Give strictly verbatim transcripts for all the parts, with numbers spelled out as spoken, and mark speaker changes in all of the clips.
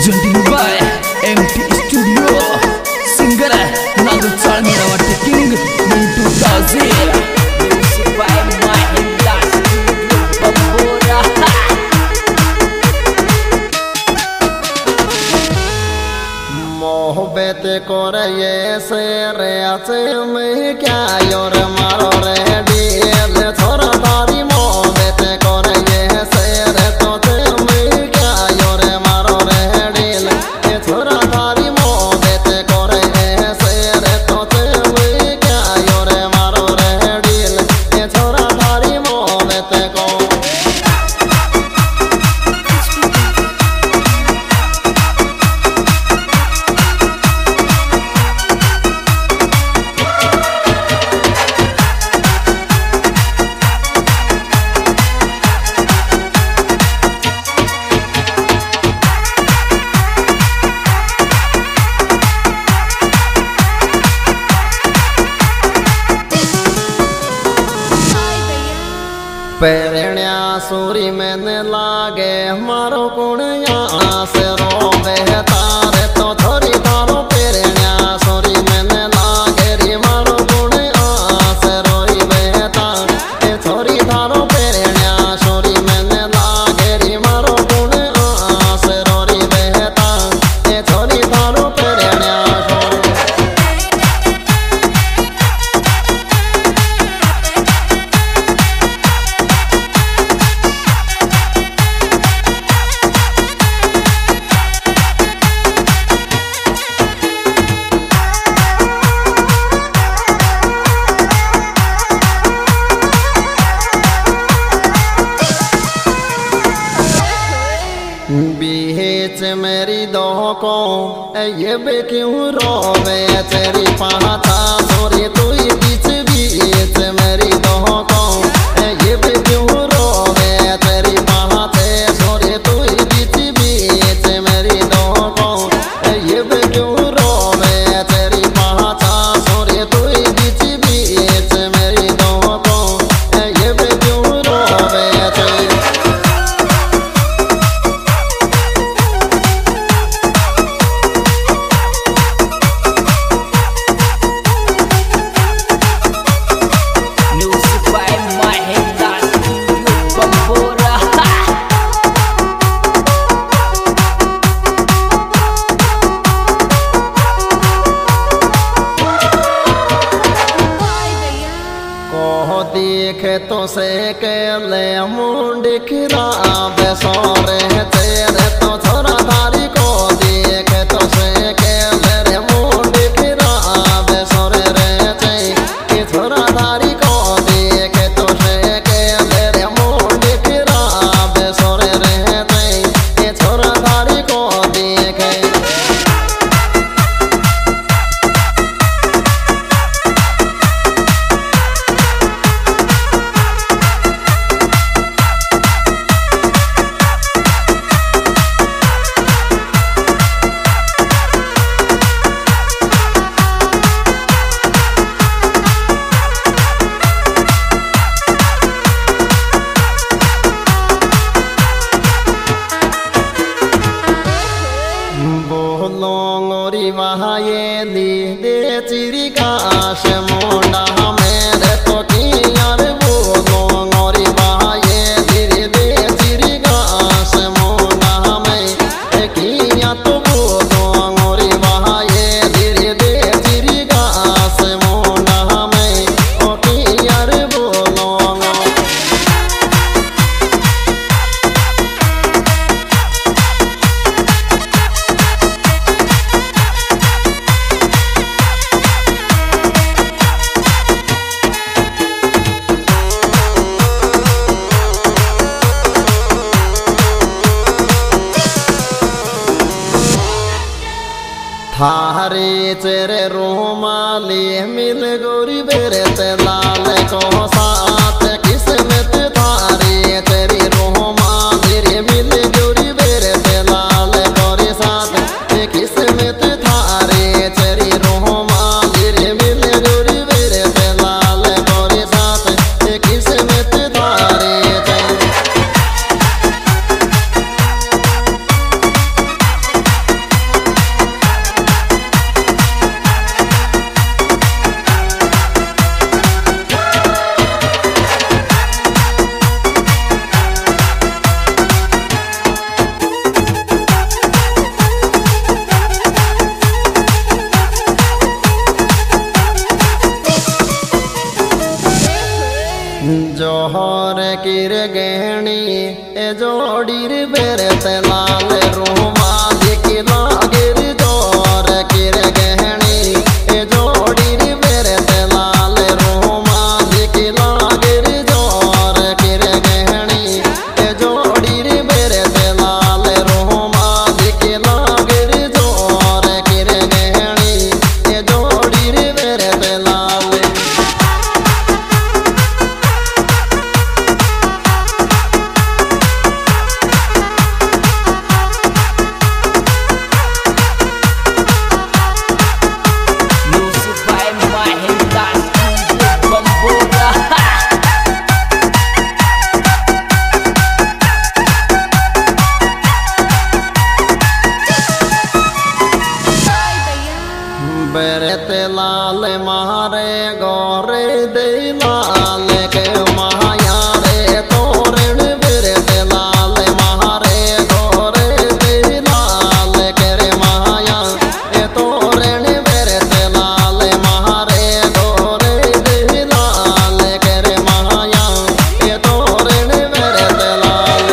Speaker 1: presenting by M T Studio. Singer Nagar Chalmira Vatti King Mintu Tazi. Music by Mahindra Studio Bambora.
Speaker 2: मोहब्बत करे से रे आचे में क्या योर मारो रे दिल छोरा तारी मोहब्बत करे से रे तो ते में क्या योर मारो रे दिल छोरा तारी मोहब्बत करे से रे तो ते में क्या योर मारो रे दिल छोरा तारी मोहब्बत को पेरण्या सूरी में लागे मारो कुणिया से रोवे तारे तो थोड़ी तारो पेरण्या सूरी में लागे रे मारो कुणिया से रोई बेता ए थोड़ी तारो पेरण्या सूरी में लागे रे मारो कुणिया से रोई बेता ए थोड़ी तारो पेरण्या बीच मेरी दो को ये बे क्यों रोवे तेरी पाता सोरी तू बीच बीच मेरी दो को ये बे क्यों रोवे तेरी पाते सोरी तू बीच बीच मेरी दो को ये बे क्यों रोवे तेरी पाता सोरी तू बीच बीच मेरी दो को ये बे क्यों रोवे तेरी देखे तो से के ले मुंड खिराब सोरे तेरे तो छोरा धारी को देखे तो से के ले मुंड खिराब सोरे रे ते छोरा धारी को देखे तो से के ले मुंड खिराब सोरे रे ते छोरा धारी को देखे लोंगोरी वहाँ ये ली दे चिरी काश मोंडा मेरे तो कियार वो लोंगोरी वहाँ ये धीरे दे चिरी काश मोंडा में किया तो वो लोंगोरी वहाँ ये धीरे दे चिरी काश मोंडा में ओ कियार वो लोंगो थारे चेरे रोमाली मिल गोरी बेरे ते लाल को साथ किस्मत थारे तेरी रोमाली रे मिल गोरी बेरे ते लाल गोरी साथ किस्मत थारे तेरी रोमाली रे मिल गोरी बेरे ते लाल गोरी साथ किस्मत थारे मेरे ते लाल रुमाल की लागिर जोर किर गहनी ए जोड़ी रे मेरे ते लाल रुमाल की लागिर जोर किर गहनी ए जोड़ी रे मेरे ते लाल रुमाल की लागिर जोर किर गहनी ए जोड़ी रे मेरे ते लाल बेरते लाल मारे गोरे दे लाल के माया रे तोरण बेरते लाल मारे गोरे दे लाल के रे माया ए तोरण बेरते लाल मारे गोरे दे लाल के रे माया ए तोरण बेरते लाल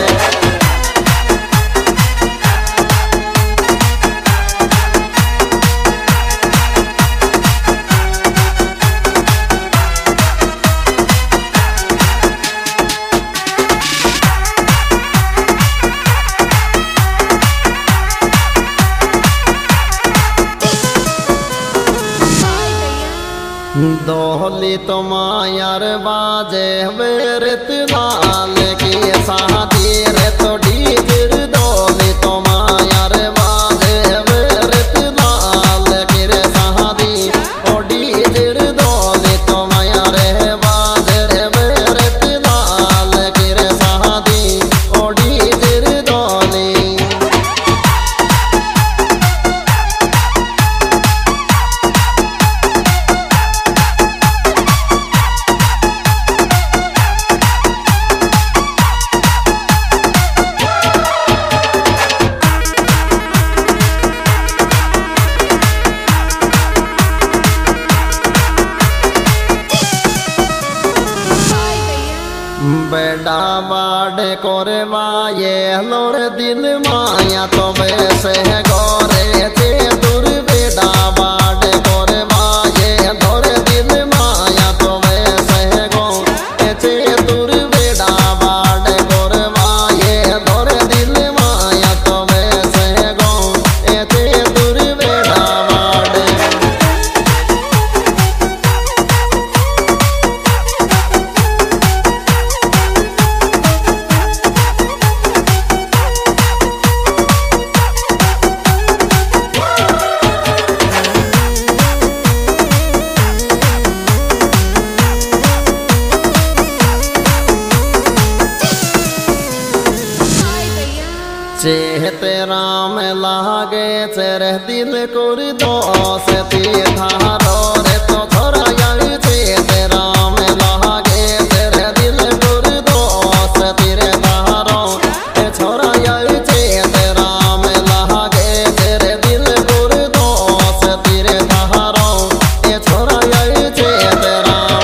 Speaker 2: दोहली तो मायार बाजे बेरत लाल की शादी रे तो डीजर दोहली तो मायार बाजे बेरत लाल की रे शादी ओ डीजर दोहली तो मायार बाजे रे बेरत लाल की रे शादी ओ डीजर दोहली बेड़ा बाड़े कोरे माये लोर दिल माया तो वैसे गोरे चे दूर बेड़ा बाड़े कोरे माये लोर दिल माया तो वैसे गो चे दूर बेड़ा बाड़े कोरे माये लोर दिल माया तो वैसे गो चे दूर बेड़ा बाड़े चेहते राम लागे चेरे दिल कुर दोस ती थारो रे तो थोड़ा यारी चेहते राम लागे चेरे दिल कुर दोस तीरे थारो ए छोरा यारी चेहते राम लागे चेरे दिल कुर दोस तीरे थारो ए छोरा यारी चेहते राम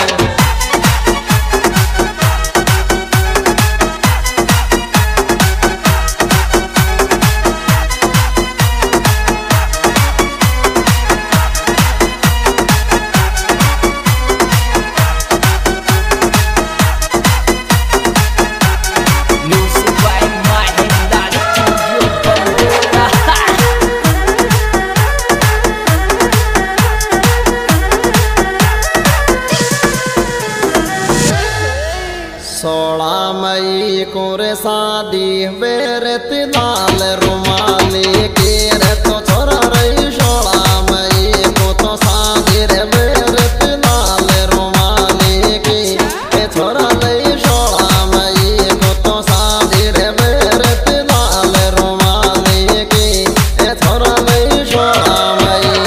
Speaker 2: सोलह मई को रे शादी बेरत लाल रुमाली की रे तो छोरा रही सोलह मई को तो शादी रे बेरत लाल रुमाली की ए छोरा रही सोलह मई को तो शादी रे बेरत लाल रुमाली की ए छोरा रही सोलह मई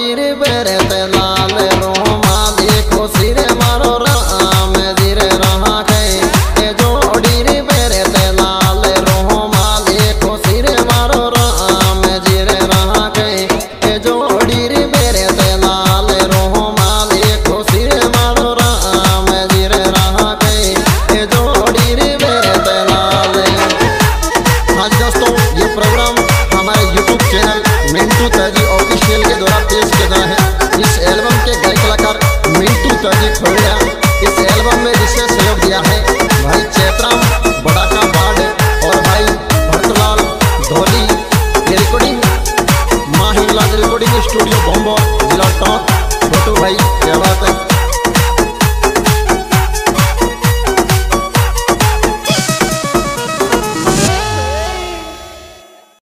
Speaker 2: जोड़ी रे बेरे लाल रोमा देखो सिरे मारो राम जी रे रहा के ए जोड़ी रे बेरे लाल रोमा देखो सिरे मारो राम जी रे रहा के ए जोड़ी रे बेरे लाल रोमा देखो सिरे मारो राम जी रे रहा के ए जोड़ी रे बेरे लाल। हाँ दोस्तों, ये प्रोग्राम हमारे यूट्यूब चैनल मिंटू ताजी ऑफिशियल के द्वारा पेश किया गया है। इस एल्बम के गायक कलाकार मिंटू ताजी खोलिया। इस एल्बम में विशेष सहयोग दिया है भाई चैतराम बड़ा का बाढ़ और भाई भरतलाल धोली। ये रिकॉर्डिंग माँ हिंगलाज रिकॉर्डिंग स्टूडियो बॉम्बो जिला टॉप। फोटो भाई क्या बात है।